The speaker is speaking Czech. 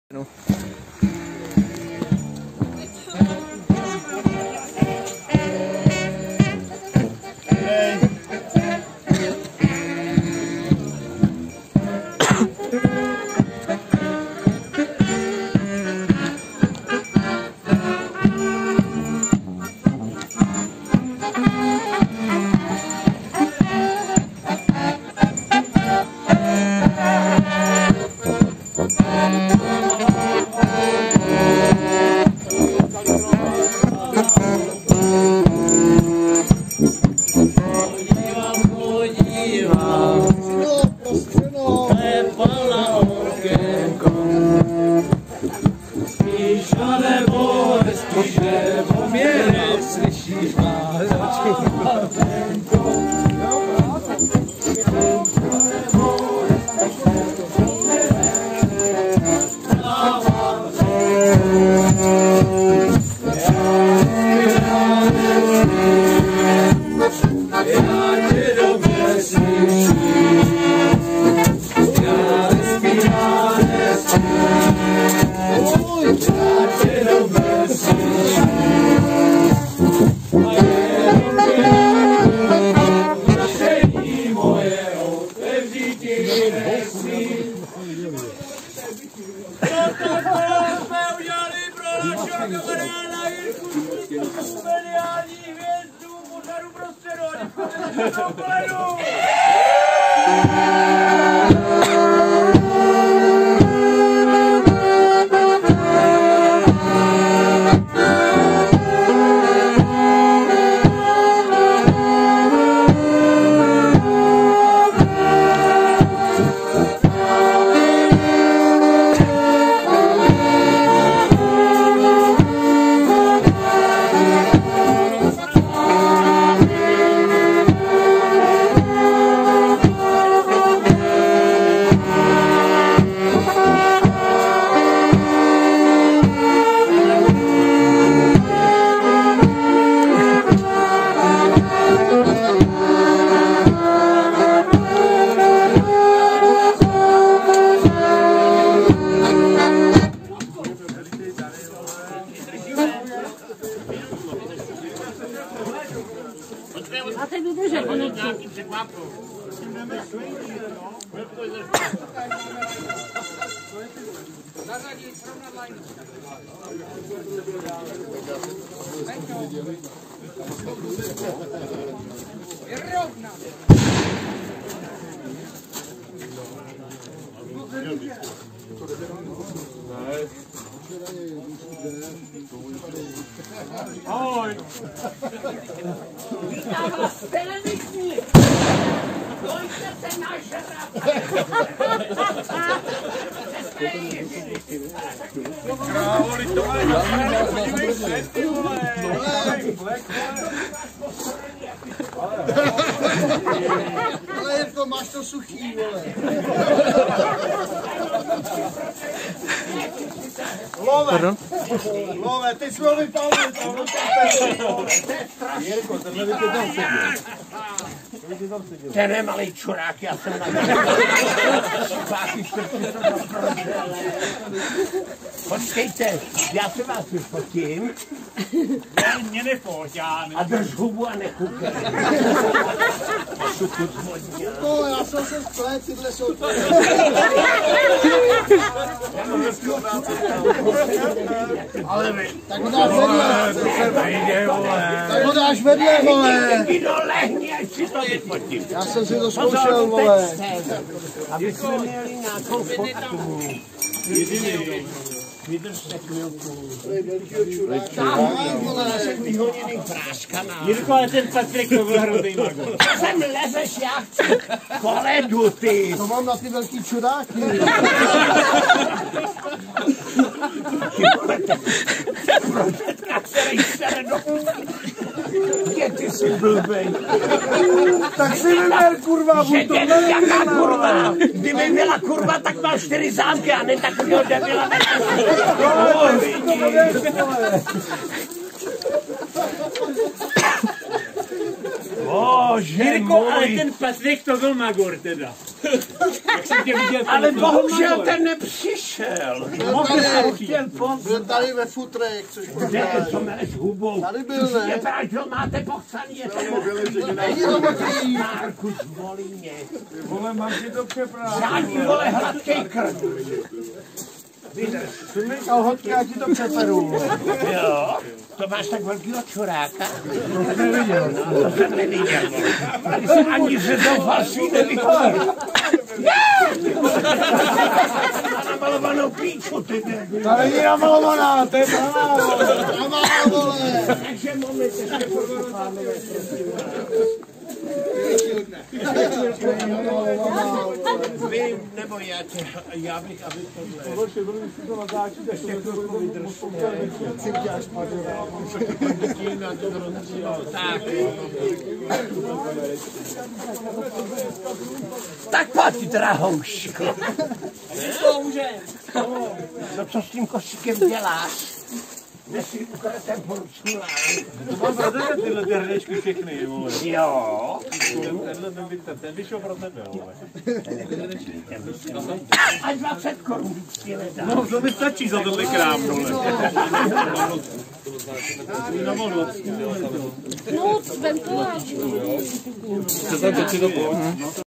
No. A ty wydłużaj, bo nie Ahoj! Vítám vás v televizi! Dojďte se nažrat! Krávoli, to má ty vole! Ale Jirko, máš to suchý, vole. Love, ty jsi ho vypálil, to Jirko, tenhle by tě tam seděl. Ten je malý čurák, já jsem na Počkejte, já se vás vyfotím. mě nefoť, já A drž hubu a nekoukej. Jirko, já jsem se splet, tyhle jsou tvoje. Ale vy, Tak ho dáš vedle. to se vejde, vole. Tak ho dáš vedle, vole. Kdo lehni, až si to vyfotím. Já jsem si to zkoušel, vole. Aby jsme měli nějakou fotku. Vydržte chvilku. Tahuji, vole, jsem vyhoněný práškana. Jirko, ale ten Patrik to byl hrozný mago. Sem lezeš, já chci koledu, ty. To mám na ty velký čuráky. Prožetka, který sere do... Je, ty jsi blbej. Tak si vyber, kurva, buď to Jaká kurva? Kdyby byla kurva, tak má 4 zámky a ne takovýho debila. Bože Jirko, můj. Ale ten Patrik to byl magor teda. Jak jsem tě viděl, Ale bohužel ten nepřišel. Byl tady ve futrech, což Kde to meleš hubou? tady byl, Je ne? pravda, že ho máte pochcaný, je to Není to mokrý. Marku, zvolí mě. Vole, máš je to přeprávě. Žádný, vole, hladký krv. Ty mi kalhotky, já ti to přeperu. Jo, to máš tak velkýho čuráka? To jsem neviděl. To jsem neviděl. Tady se ani řezovasí neviděl. Má namalovanou píču, ty ne. Ta není namalovaná, to je pravá. Pravá, vole. Takže moment, ještě pokud pánové, prosím vás. Vy, nebo já bych, aby tohle. Tak pojď, drahouško. No co s tím košíkem děláš? Kde si ukradem porcula? To mám pro tebe tyhle ty hrdečky všechny, vole. Jo. Ten vyšel pro tebe, vole. A 20 korun vždycky nedá. No, to mi stačí za tohle krám, vole. Na moc. No, vem to a... Chcete to